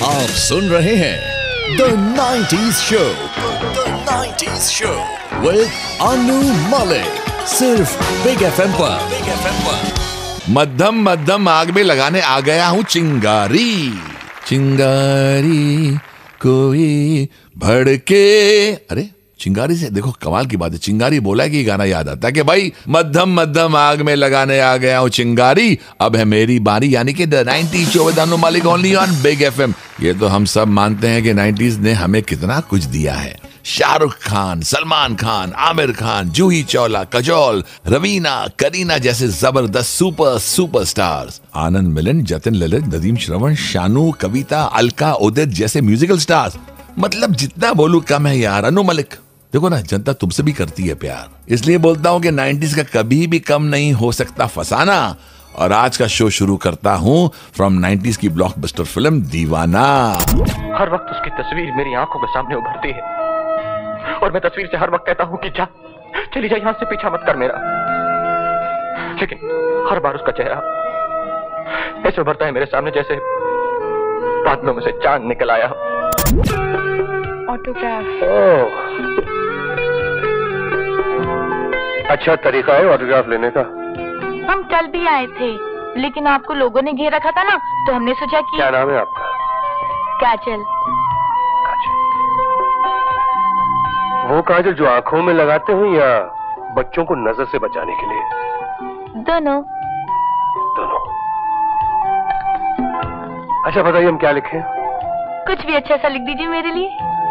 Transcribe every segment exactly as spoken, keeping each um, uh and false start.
आप सुन रहे हैं the nineties show, the nineties show with Annu Malik, सिर्फ बिग एफएम पर, बिग एफएम पर। मध्यम मध्यम आग में लगाने आ गया हूँ चिंगारी, चिंगारी कोई भड़के। अरे चिंगारी से देखो कमाल की बात है, चिंगारी बोला कि गाना याद आता है कि भाई मध्यम मध्यम आग में लगाने आ गया हूँ चिंगारी, अब है मेरी बारी, यानी कि the nineties show with Annu Malik only on Big FM. ये तो हम सब मानते हैं कि नाइंटीज़ ने हमें कितना कुछ दिया है। शाहरुख खान, सलमान खान, आमिर खान, जूही चावला, कजोल, रवीना, करीना जैसे जबरदस्त super super stars, Anand Milind, Jatin Lalit, Nadeem Shravan, Shanu, Kavita, Alka, Udit जैसे म्यूजिकल स्टार्स। मतलब जितना बोलूं कम है यार। अन्नू मलिक, देखो ना, जनता तुमसे भी करती है प्यार, इसलिए बोलता हूँ कि नाइंटीज़ का कभी भी कम नहीं हो सकता फसाना। और आज का शो शुरू करता हूँ फ्रॉम नाइंटीज़ की ब्लॉकबस्टर फिल्म दीवाना। हर वक्त उसकी तस्वीर मेरी आंखों के सामने उभरती है और मैं तस्वीर से हर वक्त कहता हूँ कि जा, चली जा, यहां से पीछा मत कर मेरा। लेकिन हर बार उसका चेहरा ऐसे उभरता है मेरे सामने जैसे बादलों में से चांद निकल आया हो। ऑटोग्राफ। ओह, अच्छा तरीका है ऑटोग्राफ लेने का। हम कल भी आए थे, लेकिन आपको लोगों ने घेर रखा था ना, तो हमने सोचा कि। क्या नाम है आपका? काजल। काजल, वो काजल जो आंखों में लगाते हो या बच्चों को नजर से बचाने के लिए? दोनों। दोनों। अच्छा बताइए हम क्या लिखें? कुछ भी अच्छा सा लिख दीजिए मेरे लिए।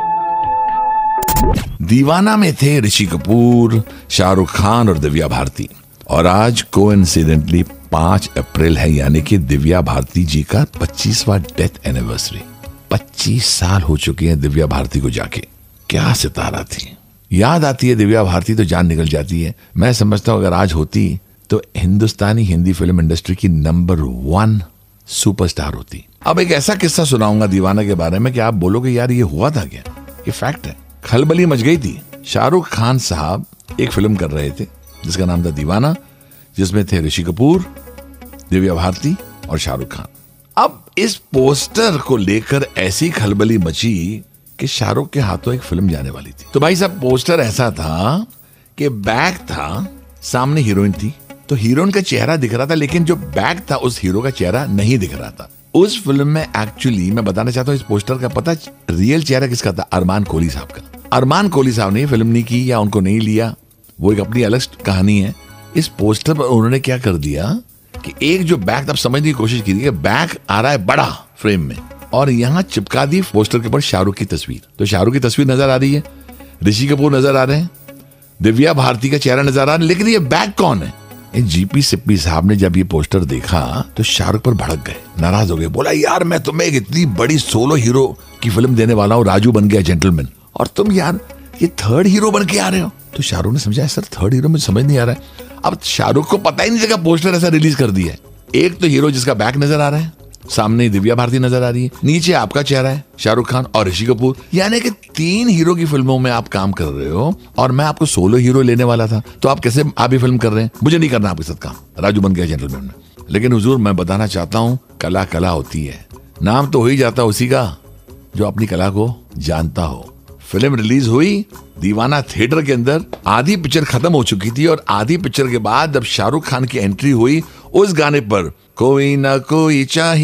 दीवाना में थे ऋषि कपूर, शाहरुख खान और दिव्या भारती। और आज कोइंसिडेंटली पांच अप्रैल है, यानी कि दिव्या भारती जी का पच्चीसवां डेथ एनिवर्सरी। पच्चीस साल हो चुके हैं दिव्या भारती को जाके। क्या सितारा थी। याद आती है दिव्या भारती तो जान निकल जाती है। मैं समझता हूं अगर आज होती तो हिंदुस्तानी हिंदी फिल्म इंडस्ट्री की नंबर वन सुपरस्टार होती। अब एक ऐसा किस्सा सुनाऊंगा दीवाना के बारे में कि आप बोलोगे यार ये हुआ था क्या। ये फैक्ट है। खलबली मच गई थी। शाहरुख खान साहब एक फिल्म कर रहे थे जिसका नाम था दीवाना, जिसमें थे ऋषि कपूर, दिव्या भारती और शाहरुख खान। अब इस पोस्टर को लेकर ऐसी खलबली मची कि शाहरुख के हाथों एक फिल्म जाने वाली थी। तो भाई साहब पोस्टर ऐसा था कि बैक था, सामने हीरोइन थी, तो हीरोइन का चेहरा दिख रहा था, लेकिन जो बैक था उस हीरो का चेहरा नहीं दिख रहा था। उस फिल्म में एक्चुअली मैं बताना चाहता हूँ, इस पोस्टर का पता रियल चेहरा किसका था? अरमान कोहली साहब का। अरमान कोहली साहब ने फिल्म नहीं की या उनको नहीं लिया, वो एक अपनी अलग कहानी है। इस पोस्टर पर उन्होंने क्या कर दिया कि एक जो बैक, तब समझने की कोशिश की थी कि बैक आ रहा है बड़ा फ्रेम में, और यहाँ चिपका दी पोस्टर के ऊपर शाहरुख की तस्वीर। तो शाहरुख की तस्वीर नजर आ रही है, ऋषि कपूर नजर आ रहे हैं, दिव्या भारती का चेहरा नजर आ रहा है, लेकिन ये बैक कौन है? जीपी सिप्पी साहब ने जब ये पोस्टर देखा तो शाहरुख पर भड़क गए, नाराज हो गए। बोला यार मैं तुम्हें एक इतनी बड़ी सोलो हीरो की फिल्म देने वाला हूँ, राजू बन गया जेंटलमैन, और तुम यार ये थर्ड हीरो बन के आ रहे हो। तो शाहरुख ने समझा सर थर्ड हीरो मुझे समझ नहीं आ रहा है। अब शाहरुख को पता ही नहीं लगा पोस्टर ऐसा रिलीज कर दिया है। एक तो हीरो जिसका बैक नजर आ रहा है, सामने दिव्या भारती नजर आ रही है, नीचे आपका चेहरा है शाहरुख खान और ऋषि कपूर, यानी कि तीन हीरो की फिल्मों में आप काम कर रहे हो, और मैं आपको सोलो हीरो लेने वाला था, तो आप कैसे आप ही फिल्म कर रहे हैं? मुझे नहीं करना आपके साथ काम, राजू बन गया जेंटलमैन में। लेकिन हुजूर मैं बताना चाहता हूँ, कला कला होती है, नाम तो हो ही जाता उसी का जो अपनी कला को जानता हो। फिल्म रिलीज हुई दीवाना थिएटर के अंदर, आधी पिक्चर खत्म हो चुकी थी, और आधी पिक्चर के बाद जब शाहरुख खान की एंट्री हुई उस गाने पर, कोई ना कोई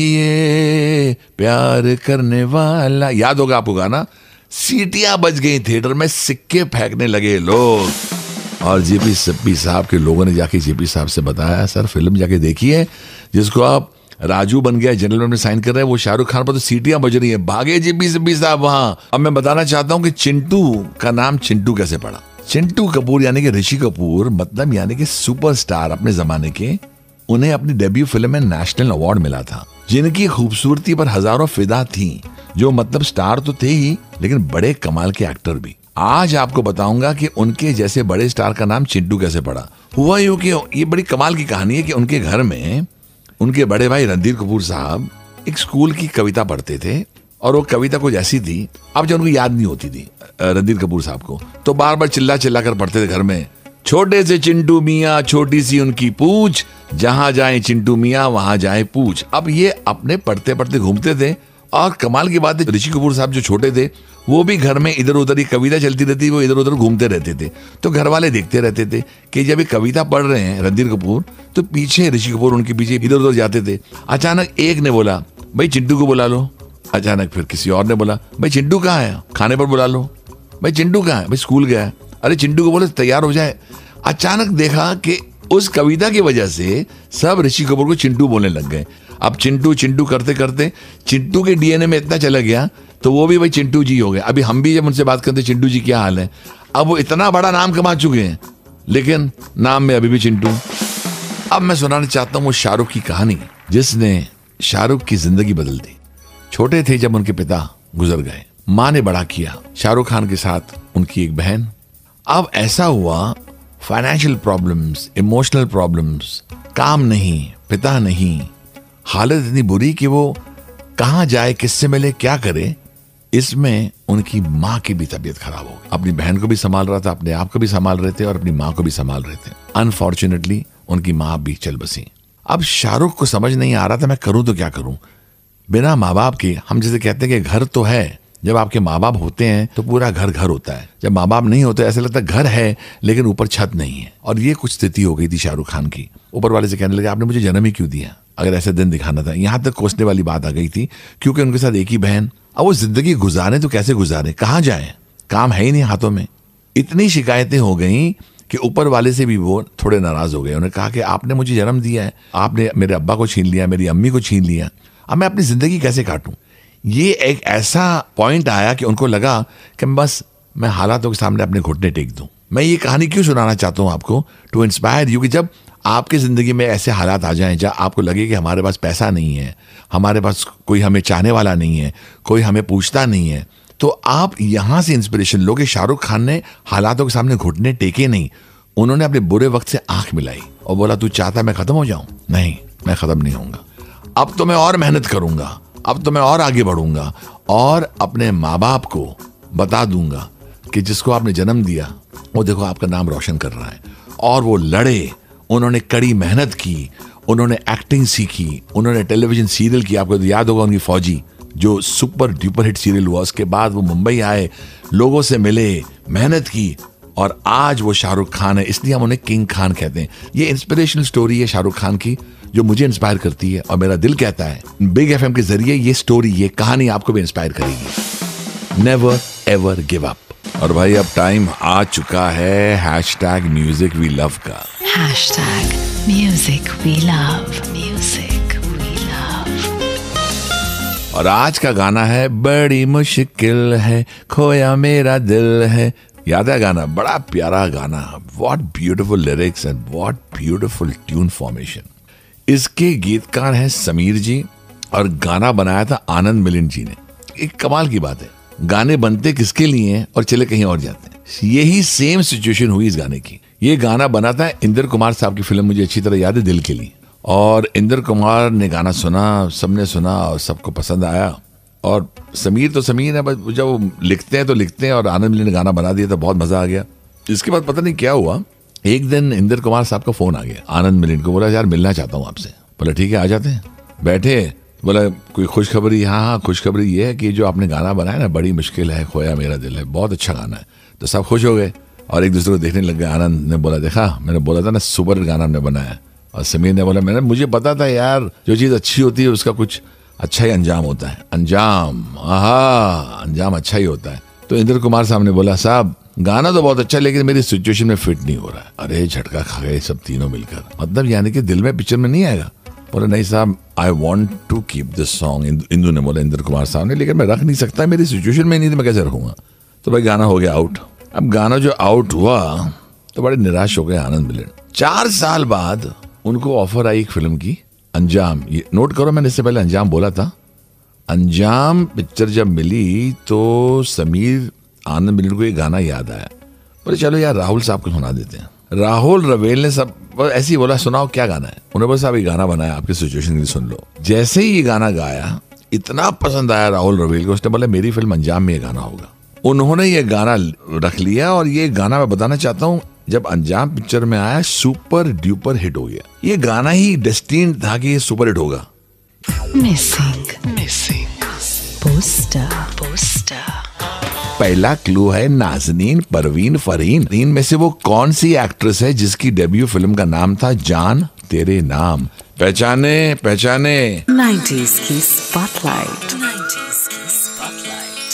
चाहिए प्यार करने वाला, याद होगा आपको गाना, सीटियां बज गई थिएटर में, सिक्के फेंकने लगे लोग। और जेपी सिप्पी साहब के लोगों ने जाके जेपी साहब से बताया सर फिल्म जाके देखिए, जिसको आप राजू बन गया जेंटलमैन में साइन कर रहे हैं, वो शाहरुख खान पर तो सीटियां बज रही है। भागे जेपी सिप्पी साहब वहां। अब मैं बताना चाहता हूं कि चिंटू का नाम चिंटू कैसे पड़ा। चिंटू कपूर यानी कि ऋषि कपूर, मतलब यानी कि सुपरस्टार अपने जमाने के, उन्हें अपनी डेब्यू फिल्म में नेशनल अवार्ड मिला था, जिनकी खूबसूरती पर हजारों फिदा थी, जो मतलब स्टार तो थे ही लेकिन बड़े कमाल के एक्टर भी। आज आपको बताऊंगा कि उनके जैसे बड़े स्टार का नाम चिंटू कैसे पड़ा। हुआ यूं कि ये बड़ी कमाल की कहानी है कि उनके घर में उनके बड़े भाई रणधीर कपूर साहब एक स्कूल की कविता पढ़ते थे, और वो कविता कुछ ऐसी थी, अब जो उनको याद नहीं होती थी रणधीर कपूर साहब को, तो बार बार चिल्ला चिल्ला कर पढ़ते थे घर में, छोटे से चिंटू मियाँ छोटी सी उनकी पूछ, जहां जाए चिंटू मियाँ वहां जाए पूछ। अब ये अपने पढ़ते पढ़ते घूमते थे, और कमाल की बात है, ऋषि कपूर साहब जो छोटे थे वो भी घर में इधर उधर, ही कविता चलती रहती, वो इधर उधर घूमते रहते थे। तो घर वाले देखते रहते थे कि जब ये कविता पढ़ रहे हैं रणधीर कपूर, तो पीछे ऋषि कपूर उनके पीछे इधर उधर जाते थे। अचानक एक ने बोला भाई चिंटू को बुला लो। अचानक फिर किसी और ने बोला भाई चिंटू कहाँ है, खाने पर बुला लो। भाई चिंटू कहाँ है, भाई स्कूल गया है। अरे चिंटू को बोले तैयार हो जाए। अचानक देखा कि उस कविता की वजह से सब ऋषि कपूर को चिंटू बोलने लग गए। अब चिंटू चिंटू करते करते चिंटू के डीएनए में इतना चला गया, तो वो भी भाई चिंटू जी हो गए। अभी हम भी जब उनसे बात करते चिंटू जी क्या हाल है, अब वो इतना बड़ा नाम कमा चुके हैं, लेकिन नाम में अभी भी चिंटू। अब मैं सुनाना चाहता हूँ वो शाहरुख की कहानी जिसने शाहरुख की जिंदगी बदल दी। छोटे थे जब उनके पिता गुजर गए, माँ ने बड़ा किया शाहरुख खान के साथ उनकी एक बहन। अब ऐसा हुआ फाइनेंशियल प्रॉब्लम्स, इमोशनल प्रॉब्लम्स, काम नहीं, पिता नहीं, हालत इतनी बुरी कि वो कहाँ जाए, किससे मिले, क्या करे। इसमें उनकी माँ की भी तबीयत खराब हो गई। अपनी बहन को भी संभाल रहा था, अपने आप को भी संभाल रहे थे और अपनी माँ को भी संभाल रहे थे। अनफॉर्चुनेटली उनकी माँ भी चल बसी। अब शाहरुख को समझ नहीं आ रहा था मैं करूं तो क्या करूं। बिना माँ बाप के, हम जैसे कहते हैं कि घर तो है, जब आपके माँ बाप होते हैं तो पूरा घर घर होता है। जब माँ बाप नहीं होते ऐसा लगता है घर है लेकिन ऊपर छत नहीं है। और ये कुछ स्थिति हो गई थी शाहरुख खान की। ऊपर वाले से कहने लगे आपने मुझे जन्म ही क्यों दिया, अगर ऐसे दिन दिखाना था। यहाँ तक कोसने वाली बात आ गई थी क्योंकि उनके साथ एक ही बहन। अब वो जिंदगी गुजारे तो कैसे गुजारे, कहाँ जाए, काम है ही नहीं हाथों में। इतनी शिकायतें हो गई कि ऊपर वाले से भी वो थोड़े नाराज हो गए। उन्होंने कहा कि आपने मुझे जन्म दिया है, आपने मेरे अब्बा को छीन लिया, मेरी अम्मी को छीन लिया, अब मैं अपनी जिंदगी कैसे काटूं। ये एक ऐसा पॉइंट आया कि उनको लगा कि बस मैं हालातों के सामने अपने घुटने टेक दूं। मैं ये कहानी क्यों सुनाना चाहता हूं आपको, टू इंस्पायर यू, कि जब आपकी जिंदगी में ऐसे हालात आ जाएं जहां आपको लगे कि हमारे पास पैसा नहीं है, हमारे पास कोई हमें चाहने वाला नहीं है, कोई हमें पूछता नहीं है, तो आप यहां से इंस्पिरेशन लो कि शाहरुख खान ने हालातों के सामने घुटने टेके नहीं, उन्होंने अपने बुरे वक्त से आंख मिलाई और बोला तू चाहता मैं खत्म हो जाऊं, नहीं मैं खत्म नहीं होऊंगा, अब तो मैं और मेहनत करूंगा, अब तो मैं और आगे बढ़ूंगा और अपने माँ बाप को बता दूंगा कि जिसको आपने जन्म दिया वो देखो आपका नाम रोशन कर रहा है। और वो लड़े, उन्होंने कड़ी मेहनत की, उन्होंने एक्टिंग सीखी, उन्होंने टेलीविजन सीरियल किया। आपको तो याद होगा उनकी फौजी जो सुपर डुपर हिट सीरियल हुआ, उसके बाद वो मुंबई आए, लोगों से मिले, मेहनत की और आज वो शाहरुख खान है, इसलिए हम उन्हें किंग खान कहते हैं। ये इंस्पिरेशनल स्टोरी है शाहरुख खान की जो मुझे इंस्पायर करती है और मेरा दिल कहता है बिग एफएम के जरिए ये स्टोरी, ये कहानी आपको भी इंस्पायर करेगी। Never ever give up. और भाई अब टाइम आ चुका है हैशटैग म्यूजिक वी लव का। Hashtag music we love, music we love. और आज का गाना है बड़ी मुश्किल है खोया मेरा दिल है। याद है गाना? बड़ा प्यारा गाना, what beautiful lyrics and what beautiful tune formation. इसके गीतकार हैं समीर जी और गाना बनाया था आनंद मिलिंद जी ने। एक कमाल की बात है, गाने बनते किसके लिए हैं और चले कहीं और जाते हैं। यही सेम सिचुएशन हुई इस गाने की। ये गाना बना था इंद्र कुमार साहब की फिल्म, मुझे अच्छी तरह याद है, दिल के लिए। और इंद्र कुमार ने गाना सुना, सबने सुना और सबको पसंद आया। और समीर तो समीर है, बस जब वो लिखते हैं तो लिखते हैं और आनंद मिलिंद ने गाना बना दिया तो बहुत मजा आ गया। इसके बाद पता नहीं क्या हुआ, एक दिन इंद्र कुमार साहब का फोन आ गया आनंद मिलिंद को, बोला यार मिलना चाहता हूँ आपसे। बोला ठीक है आ जाते हैं। बैठे, बोला कोई खुशखबरी? हाँ हाँ खुशखबरी ये है कि जो आपने गाना बनाया ना, बड़ी मुश्किल है खोया मेरा दिल है, बहुत अच्छा गाना है। तो सब खुश हो गए और एक दूसरे को देखने लग गए। आनंद ने बोला देखा मैंने बोला था ना सुपर गाना हमने बनाया। और समीर ने बोला मैंने मुझे पता था यार, जो चीज़ अच्छी होती है उसका कुछ अच्छा ही अंजाम होता है। अंजाम, आहा, अंजाम अच्छा ही होता है। तो इंद्र कुमार साहब ने बोला साहब गाना तो बहुत अच्छा है लेकिन मेरी सिचुएशन में फिट नहीं हो रहा है। अरे झटका खा गए सब तीनों मिलकर, मतलब यानी कि दिल में पिक्चर में नहीं आएगा। बोले नहीं साहब I want to keep this song. Indu ने बोला, इंद्र कुमार साहब ने, लेकिन मैं रख नहीं सकता, मेरी सिचुएशन में नहीं थी, मैं कैसे रखूंगा। तो भाई गाना हो गया आउट। अब गाना जो आउट हुआ तो बड़े निराश हो गए आनंद मिलिंद। चार साल बाद उनको ऑफर आई एक फिल्म की, अंजाम। ये नोट करो, मैंने इससे पहले अंजाम बोला था। अंजाम पिक्चर जब मिली तो समीर आनंद मिलिंद को ये गाना याद आया। बोले चलो यार राहुल साहब को सुना देते हैं। राहुल रवेल ने सब ऐसे ही बोला सुनाओ क्या गाना है। उन्होंने बोला साहब ये गाना बनाया आपकी सिचुएशन के लिए, सुन लो। जैसे ही ये गाना गाया इतना पसंद आया राहुल रवेल को, उसने बोला मेरी फिल्म अंजाम में ये गाना होगा। उन्होंने ये गाना रख लिया और ये गाना मैं बताना चाहता हूँ जब अंजाम पिक्चर में आया सुपर ड्यूपर हिट हो गया। ये गाना ही डेस्टिन्ड था कि ये सुपर हिट होगा। Missing missing Poster. Poster. पहला क्लू है नाजनीन परवीन फरहीन। इन में से वो कौन सी एक्ट्रेस है जिसकी डेब्यू फिल्म का नाम था जान तेरे नाम? पहचाने पहचाने नाइंटीज़ की स्पॉटलाइट। नाइंटीज़ की स्पॉटलाइट।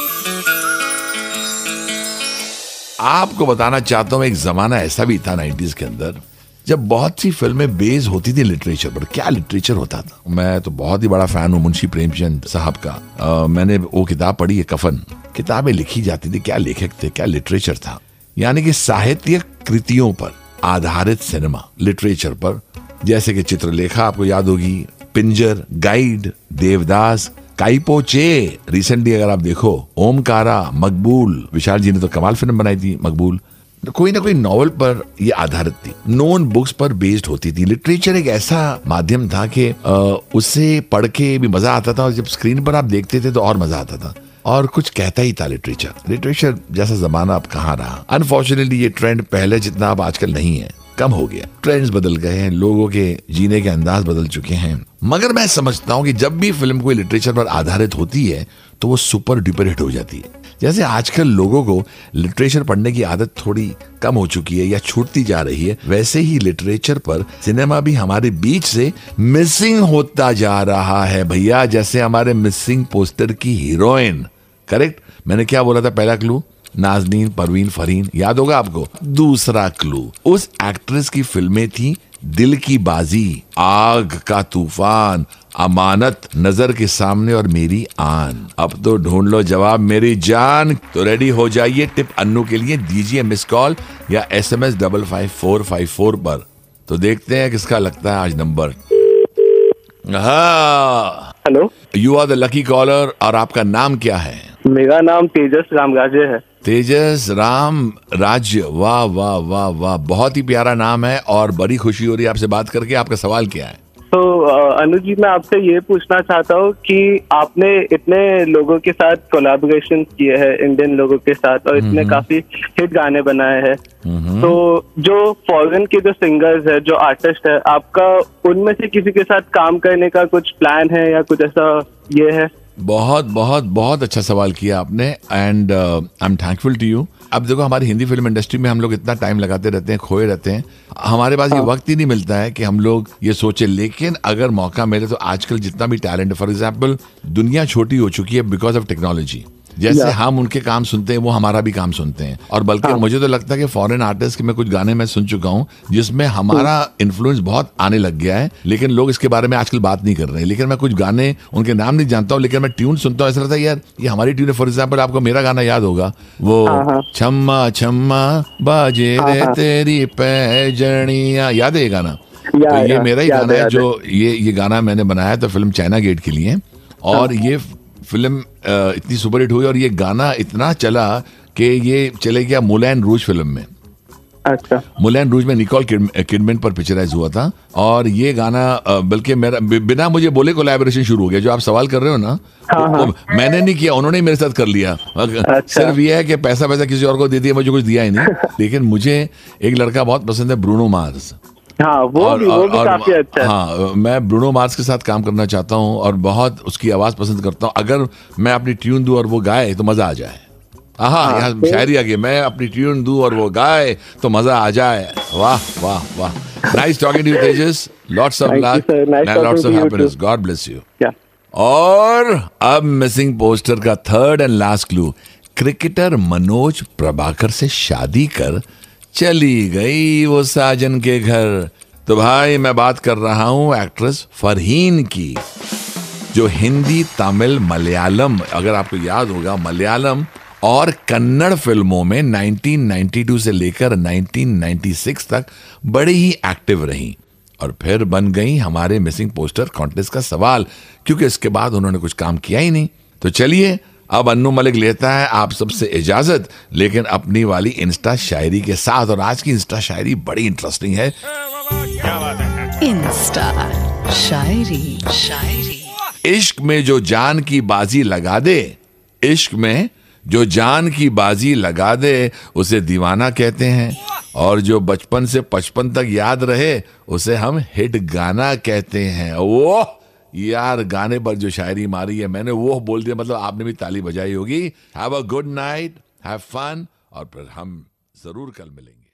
आपको बताना चाहता हूँ, एक जमाना ऐसा भी था नाइंटीज़ के अंदर जब बहुत सी फिल्में बेस होती थी लिटरेचर पर। क्या लिटरेचर होता था! मैं तो बहुत ही बड़ा फैन हूँ मुंशी प्रेमचंद साहब का। आ, मैंने वो किताब पढ़ी है कफन। किताबें लिखी जाती थी, क्या लेखक थे, क्या लिटरेचर था। यानी कि साहित्यिक कृतियों पर आधारित सिनेमा लिटरेचर पर, जैसे कि चित्रलेखा आपको याद होगी, पिंजर, गाइड, देवदास, काइपोचे, रिसेंटली अगर आप देखो ओमकारा, मकबूल, विशाल जी ने तो कमाल फिल्म बनाई थी मकबूल। कोई ना कोई नॉवल पर ये आधारित थी, नोन बुक्स पर बेस्ड होती थी। लिटरेचर एक ऐसा माध्यम था कि उससे पढ़ के भी मजा आता था और जब स्क्रीन पर आप देखते थे तो और मजा आता था और कुछ कहता ही था लिटरेचर। लिटरेचर जैसा जमाना अब कहाँ रहा। अनफॉर्चुनेटली ये ट्रेंड पहले जितना अब आजकल नहीं है, कम हो गया। ट्रेंड्स बदल गए हैं, लोगों के जीने के अंदाज बदल चुके हैं। मगर मैं समझता हूँ कि जब भी फिल्म कोई लिटरेचर पर आधारित होती है तो वो सुपर डुपर हिट हो जाती है। जैसे आजकल लोगों को लिटरेचर पढ़ने की आदत थोड़ी कम हो चुकी है या छूटती जा रही है, वैसे ही लिटरेचर पर सिनेमा भी हमारे बीच से मिसिंग होता जा रहा है भैया। जैसे हमारे मिसिंग पोस्टर की हीरोइन। करेक्ट, मैंने क्या बोला था? पहला क्लू नाजनीन परवीन फरहीन, याद होगा आपको। दूसरा क्लू, उस एक्ट्रेस की फिल्में थी दिल की बाजी, आग का तूफान, अमानत, नजर के सामने और मेरी आन। अब तो ढूंढ लो जवाब मेरी जान। तो रेडी हो जाइए टिप अन्नू के लिए, दीजिए मिस कॉल या SMS double five four five four पर। तो देखते हैं किसका लगता है आज नंबर। हाँ, hello, you are the lucky caller. और आपका नाम क्या है? मेरा नाम तेजस रामराजे है। तेजस राम राज्य, वाह वाह वाह वाह, बहुत ही प्यारा नाम है और बड़ी खुशी हो रही है आपसे बात करके। आपका सवाल क्या है? तो अनु जी, मैं आपसे ये पूछना चाहता हूँ कि आपने इतने लोगों के साथ कोलैबोरेशन किए हैं, इंडियन लोगों के साथ, और इतने काफी हिट गाने बनाए हैं। तो जो फॉरेन के जो सिंगर्स है, जो आर्टिस्ट है, आपका उनमें से किसी के साथ काम करने का कुछ प्लान है या कुछ ऐसा ये है? बहुत बहुत बहुत अच्छा सवाल किया आपने and I am thankful to you. अब देखो, हमारी हिंदी फिल्म इंडस्ट्री में हम लोग इतना टाइम लगाते रहते हैं, खोए रहते हैं, हमारे पास ये वक्त ही नहीं मिलता है कि हम लोग ये सोचे। लेकिन अगर मौका मिले तो आजकल जितना भी टैलेंट है, फॉर एग्जाम्पल दुनिया छोटी हो चुकी है बिकॉज ऑफ टेक्नोलॉजी। जैसे हम उनके काम सुनते हैं वो हमारा भी काम सुनते हैं। और बल्कि हाँ। मुझे तो लगता है कि फॉरेन आर्टिस्ट के मैं कुछ गाने मैं सुन चुका हूँ जिसमें हमारा इन्फ्लुएंस बहुत आने लग गया है, लेकिन लोग इसके बारे में आजकल बात नहीं कर रहे हैं। लेकिन मैं कुछ गाने, उनके नाम नहीं जानता हूँ, लेकिन मैं ट्यून सुनता हूँ, ऐसा लगता है यार ये हमारी ट्यून है। फॉर एग्जाम्पल आपको मेरा गाना याद होगा, वो छम्मा छम्मा बाजे रे तेरी पैजनिया, याद है ये गाना? तो ये मेरा ही गाना है, जो ये ये गाना मैंने बनाया था फिल्म चाइना गेट के लिए। और ये फिल्म इतनी सुपरहिट हुई और ये गाना इतना चला कि ये चले गया मुलैन रूज फिल्म में। अच्छा। मुलैन रूज में निकोल किडमैन पर पिक्चराइज हुआ था। और ये गाना बल्कि मेरा बिना मुझे बोले कोलैबोरेशन शुरू हो गया। जो आप सवाल कर रहे हो ना, हाँ, हाँ। तो मैंने नहीं किया, उन्होंने मेरे साथ कर लिया। अच्छा। सिर्फ ये है कि पैसा पैसा किसी और को दे दिया, मुझे कुछ दिया ही नहीं। लेकिन मुझे एक लड़का बहुत पसंद है, ब्रूनो मार्स। हाँ, वो और, भी, वो और, भी काफी अच्छा है। हाँ, मैं ब्रूनो मार्स के साथ काम करना चाहता हूँ और बहुत उसकी आवाज पसंद करता हूँ। अगर मैं अपनी ट्यून दूं और वो गाए तो मजा आ जाए। हाँ, यहाँ शायरी आ गई, मैं अपनी ट्यून दूं और वो गाए तो मजा आ जाए। वाह वाह वाह, nice talking to you Tejas, lots of luck and lots of happiness, God bless you. और अब मिसिंग पोस्टर का third and last clue, cricketer Manoj Prabhakar से शादी कर चली गई वो साजन के घर। तो भाई मैं बात कर रहा हूं एक्ट्रेस फरहीन की, जो हिंदी, तमिल, मलयालम, अगर आपको याद होगा, मलयालम और कन्नड़ फिल्मों में नाइनटीन नाइंटी टू से लेकर नाइनटीन नाइंटी सिक्स तक बड़ी ही एक्टिव रही और फिर बन गई हमारे मिसिंग पोस्टर कॉन्टेस्ट का सवाल, क्योंकि इसके बाद उन्होंने कुछ काम किया ही नहीं। तो चलिए अब अन्नू मलिक लेता है आप सबसे इजाजत, लेकिन अपनी वाली इंस्टा शायरी के साथ। और आज की इंस्टा शायरी बड़ी इंटरेस्टिंग है। इंस्टा शायरी। शायरी। इश्क में जो जान की बाजी लगा दे, इश्क में जो जान की बाजी लगा दे उसे दीवाना कहते हैं, और जो बचपन से पचपन तक याद रहे उसे हम हिट गाना कहते हैं। वो यार गाने पर जो शायरी मारी है मैंने वो बोल दिया, मतलब आपने भी ताली बजाई होगी। Have a good night, have fun, और फिर हम जरूर कल मिलेंगे।